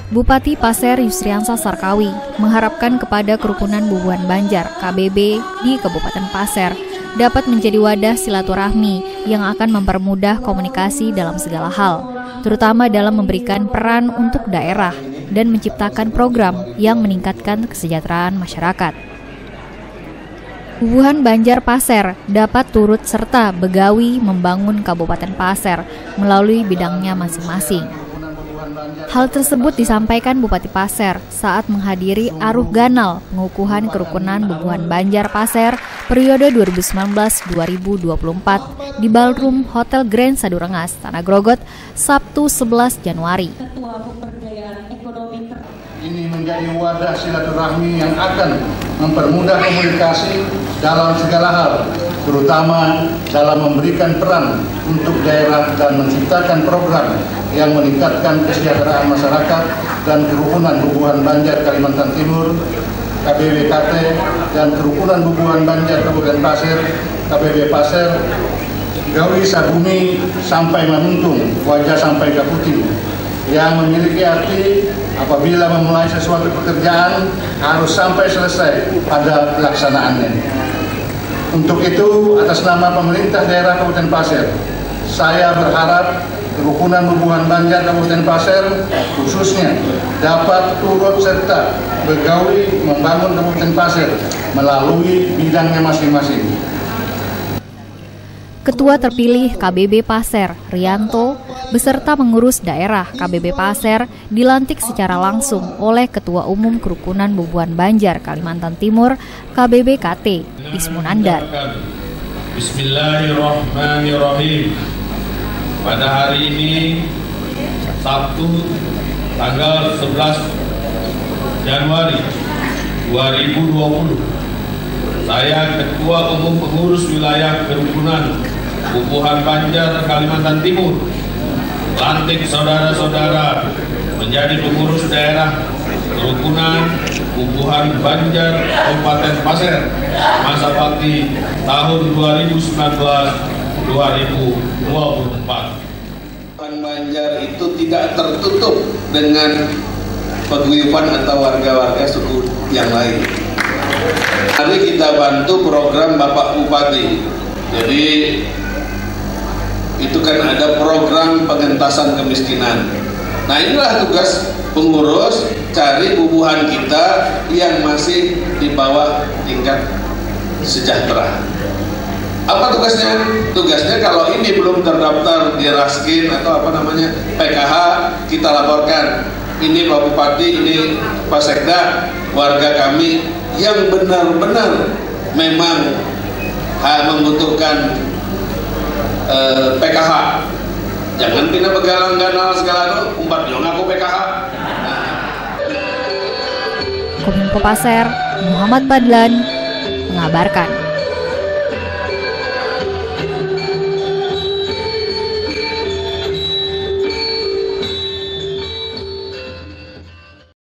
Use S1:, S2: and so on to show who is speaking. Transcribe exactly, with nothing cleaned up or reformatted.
S1: Bupati Pasir Yusriansa Sarkawi mengharapkan kepada Kerukunan Bubuhan Banjar K B B di Kabupaten Pasir dapat menjadi wadah silaturahmi yang akan mempermudah komunikasi dalam segala hal, terutama dalam memberikan peran untuk daerah dan menciptakan program yang meningkatkan kesejahteraan masyarakat. Bubuhan Banjar Pasir dapat turut serta begawi membangun Kabupaten Pasir melalui bidangnya masing-masing. Hal tersebut disampaikan Bupati Pasir saat menghadiri Aruh Ganal pengukuhan Kerukunan Bubuhan Banjar Pasir periode dua ribu sembilan belas sampai dua ribu dua puluh empat di Ballroom Hotel Grand Sadurengas, Tanah Grogot, Sabtu sebelas Januari.
S2: Ini menjadi wadah silaturahmi yang akan mempermudah komunikasi dalam segala hal, terutama dalam memberikan peran untuk daerah dan menciptakan program yang meningkatkan kesejahteraan masyarakat dan Kerukunan Bubuhan Banjar Kalimantan Timur K B B K T dan Kerukunan Bubuhan Banjar Kabupaten Pasir K B B Pasir gawi sabumi sampai manuntung, wajah sampai kaputi, yang memiliki arti apabila memulai sesuatu pekerjaan harus sampai selesai pada pelaksanaannya. Untuk itu, atas nama pemerintah daerah Kabupaten Pasir, saya berharap Kerukunan Bubuhan Banjar Kabupaten Pasir khususnya dapat turut serta begawi membangun Kabupaten Pasir melalui bidangnya masing-masing.
S1: Ketua terpilih K B B Pasir, Rianto, beserta pengurus daerah K B B Pasir dilantik secara langsung oleh Ketua Umum Kerukunan Bubuhan Banjar Kalimantan Timur K B B K T, Ismunandar.
S3: Bismillahirrahmanirrahim. Pada hari ini, Sabtu, tanggal sebelas Januari dua ribu dua puluh, saya Ketua Umum Pengurus Wilayah Kerukunan Bubuhan Banjar Kalimantan Timur lantik saudara-saudara menjadi pengurus daerah Kerukunan Bubuhan Banjar Kabupaten Pasir masa bakti tahun dua ribu sembilan belas sampai dua ribu dua puluh empat.
S4: Bubuhan Banjar itu tidak tertutup dengan paguyuban atau warga-warga suku yang lain. Mari kita bantu program Bapak Bupati. Jadi itu kan ada program pengentasan kemiskinan. Nah, inilah tugas pengurus, cari bubuhan kita yang masih di bawah tingkat sejahtera. Apa tugasnya? Tugasnya kalau ini belum terdaftar di Raskin atau apa namanya P K H, kita laporkan. Ini Pak Bupati, ini Pak Sekda, warga kami yang benar-benar memang membutuhkan eh, P K H. Jangan pindah begalang ganal segala itu, umpat yang aku P K H.
S1: Kominfo Pasir, Muhammad Badlan mengabarkan.